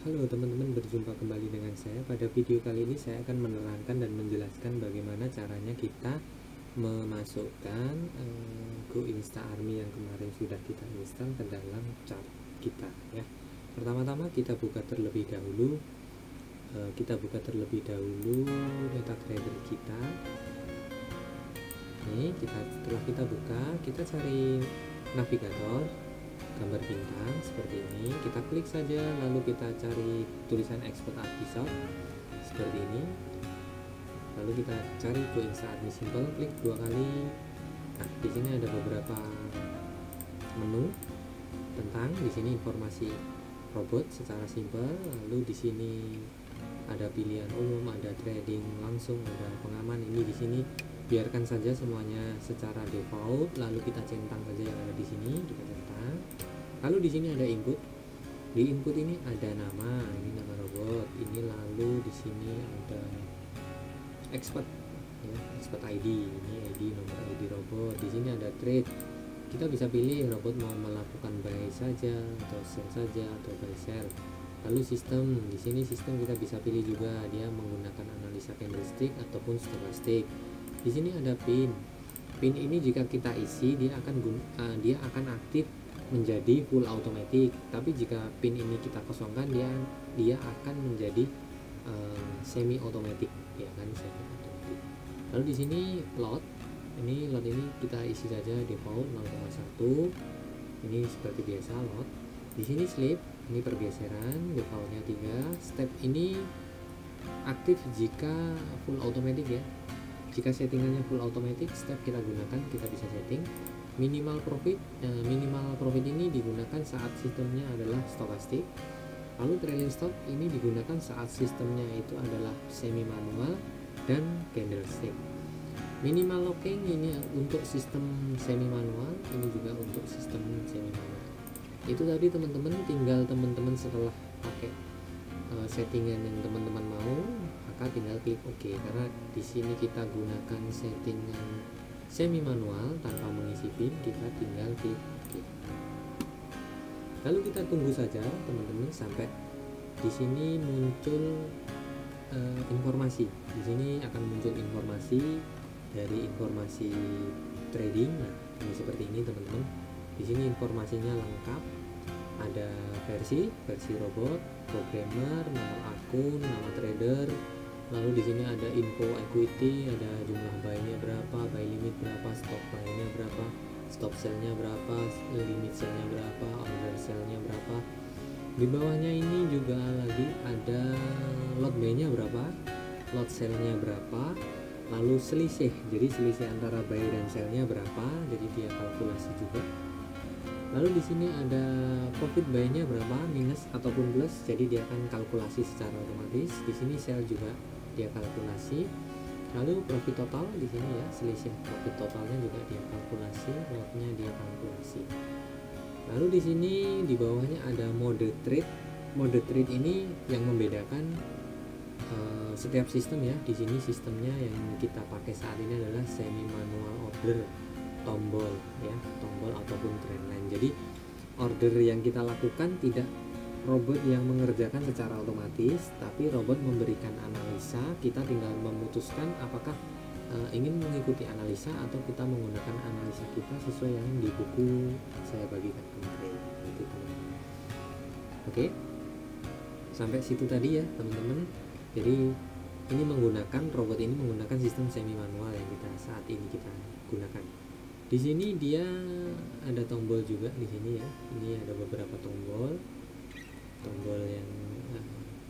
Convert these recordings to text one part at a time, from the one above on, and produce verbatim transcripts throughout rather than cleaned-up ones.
Halo teman-teman, berjumpa kembali dengan saya. Pada video kali ini saya akan menerangkan dan menjelaskan bagaimana caranya kita memasukkan eh, Go Insta Army yang kemarin sudah kita install ke dalam chart kita ya. Pertama-tama kita buka terlebih dahulu eh, kita buka terlebih dahulu data trader kita. Ini kita setelah kita buka, kita cari navigator gambar bintang seperti ini, kita klik saja, lalu kita cari tulisan export episode seperti ini, lalu kita cari Go Insta Army Simple, klik dua kali. Nah, di sini ada beberapa menu tentang di sini informasi robot secara simpel, lalu di sini ada pilihan umum, ada trading langsung, ada pengaman. Ini di sini biarkan saja semuanya secara default, lalu kita centang saja yang ada di sini, kita centang. Lalu di sini ada input. Di input ini ada nama, ini nama robot. Ini lalu di sini ada expert, ya, expert I D. Ini I D, nomor I D robot. Di sini ada trade. Kita bisa pilih robot mau melakukan buy saja atau sell saja atau buy sell. Lalu sistem, di sini sistem kita bisa pilih juga dia menggunakan analisa candlestick ataupun stochastic. Di sini ada pin. Pin ini jika kita isi dia akan uh, dia akan aktif menjadi full automatic, tapi jika pin ini kita kosongkan dia dia akan menjadi uh, semi automatic, ya kan, semi automatic. Lalu di sini lot, ini lot ini kita isi saja default nol koma satu, ini seperti biasa lot. Di sini slip, ini pergeseran defaultnya tiga. Step ini aktif jika full automatic ya. Jika settingannya full automatic, step kita gunakan, kita bisa setting. Minimal profit, eh, minimal profit ini digunakan saat sistemnya adalah stochastic. Lalu trailing stop ini digunakan saat sistemnya itu adalah semi manual dan candlestick. Minimal locking ini untuk sistem semi manual, ini juga untuk sistem semi manual. Itu tadi teman-teman, tinggal teman-teman setelah pakai uh, settingan yang teman-teman mau, maka tinggal klik OK, karena di sini kita gunakan settingan semi manual tanpa mengisi pin, kita tinggal klik OK. Lalu kita tunggu saja teman-teman sampai di sini muncul uh, informasi. Di sini akan muncul informasi dari informasi trading. Nah, ini seperti ini teman-teman. Di sini informasinya lengkap. Ada versi, versi robot, programmer, nama akun, nama trader. Lalu di sini ada info equity, ada jumlah buy-nya berapa, buy limit berapa, stop buy-nya berapa, stop sell-nya berapa, limit sell-nya berapa, order sell-nya berapa. Di bawahnya ini juga lagi ada lot buy-nya berapa, lot sell-nya berapa, lalu selisih. Jadi selisih antara buy dan sell-nya berapa, jadi dia kalkulasi juga. Lalu di sini ada profit buy-nya berapa, minus ataupun plus, jadi dia akan kalkulasi secara otomatis. Di sini sell juga dia kalkulasi. Lalu profit total di sini ya, selisih profit totalnya juga dia kalkulasi, lotnya dia kalkulasi. Lalu di sini di bawahnya ada mode trade. Mode trade ini yang membedakan uh, setiap sistem ya. Di sini sistemnya yang kita pakai saat ini adalah semi manual order, tombol ya, tombol ataupun trendline. Jadi order yang kita lakukan tidak robot yang mengerjakan secara otomatis, tapi robot memberikan analisa. Kita tinggal memutuskan apakah uh, ingin mengikuti analisa atau kita menggunakan analisa kita sesuai yang di buku saya bagikan kemarin. Itu teman-teman. Oke, sampai situ tadi ya teman-teman. Jadi ini menggunakan robot ini menggunakan sistem semi manual yang kita saat ini kita gunakan. Di sini dia ada tombol juga di sini ya. Ini ada beberapa tombol. Tombol yang uh,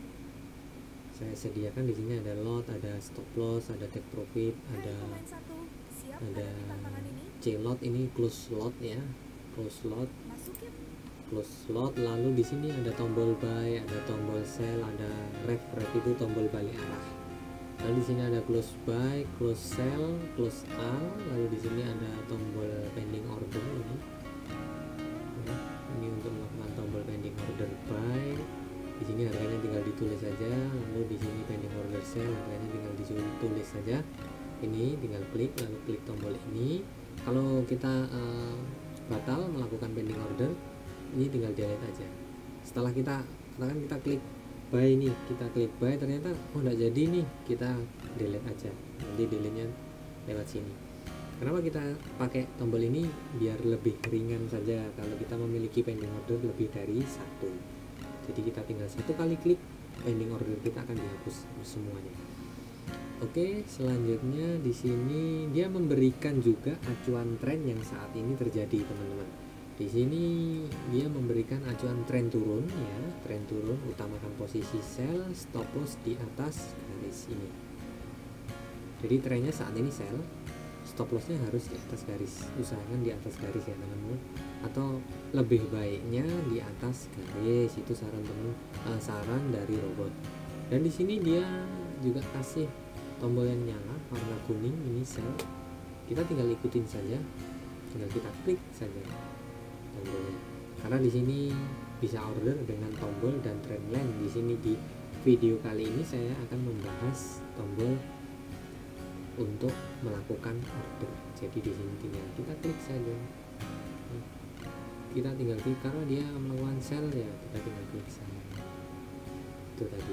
saya sediakan di sini ada lot, ada stop loss, ada take profit, ada ada C lot, ini close lot ya, close lot, close lot. Lalu di sini ada tombol buy, ada tombol sell, ada ref, ref itu tombol balik arah. Lalu di sini ada close buy, close sell, close all. Lalu di sini ada tombol pending order ini. Ya, ini untuk melakukan tombol pending order buy. Di sini harganya tinggal ditulis saja. Lalu di sini pending order sell, harganya tinggal ditulis saja. Ini tinggal klik, lalu klik tombol ini. Kalau kita uh, batal melakukan pending order, ini tinggal delete aja. Setelah kita katakan kita klik buy nih, kita klik buy, ternyata oh nggak jadi nih, kita delete aja, nanti delete nya lewat sini. Kenapa kita pakai tombol ini? Biar lebih ringan saja kalau kita memiliki pending order lebih dari satu. Jadi kita tinggal satu kali klik, pending order kita akan dihapus semuanya. Oke, selanjutnya di sini dia memberikan juga acuan tren yang saat ini terjadi, teman-teman. Di sini dia memberikan acuan tren turun ya, tren turun, utamakan posisi sell, stop loss di atas garis ini. Jadi trennya saat ini sell, stop lossnya harus di atas garis, usahakan di atas garis ya teman-teman, atau lebih baiknya di atas garis, itu saran teman, uh, saran dari robot. Dan di sini dia juga kasih tombol yang nyala warna kuning, ini sell, kita tinggal ikutin saja, tinggal kita klik saja tombolnya, karena di sini bisa order dengan tombol dan trendline. Di sini di video kali ini saya akan membahas tombol untuk melakukan order. Jadi di sini tinggal kita klik saja, kita tinggal klik karena dia melakukan sell ya, kita tinggal klik saja. Itu tadi.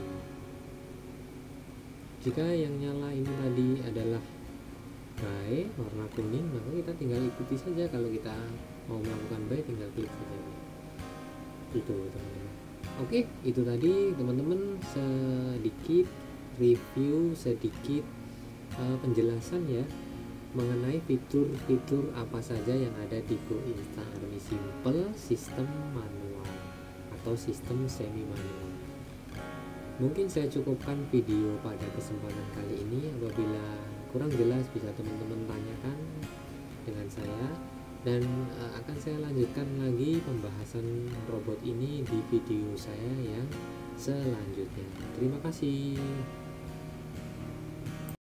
Jika yang nyala ini tadi adalah buy warna kuning, maka kita tinggal ikuti saja. Kalau kita mau melakukan buy tinggal klik saja. Itu teman-teman. Oke, itu tadi teman-teman sedikit review, sedikit uh, penjelasan ya mengenai fitur-fitur apa saja yang ada di Go Instant Army Simple sistem manual atau sistem semi manual. Mungkin saya cukupkan video pada kesempatan kali ini. Apabila kurang jelas bisa teman-teman tanyakan dengan saya, dan uh, akan saya lanjutkan lagi pembahasan robot ini di video saya yang selanjutnya. Terima kasih.